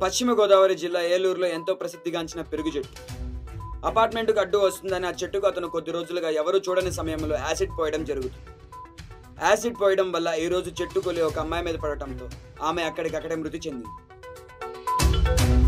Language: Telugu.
పశ్చిమ గోదావరి జిల్లా ఏలూరులో ఎంతో ప్రసిద్ధిగాంచిన పెరుగు చెట్టు. అపార్ట్మెంట్కు అడ్డు వస్తుందని ఆ చెట్టుకు అతను కొద్ది రోజులుగా ఎవరూ చూడని సమయంలో యాసిడ్ పోయడం జరుగుతుంది. యాసిడ్ పోయడం వల్ల ఈ రోజు చెట్టు కొలి ఒక అమ్మాయి మీద పడటంతో ఆమె అక్కడికక్కడే మృతి చెందింది.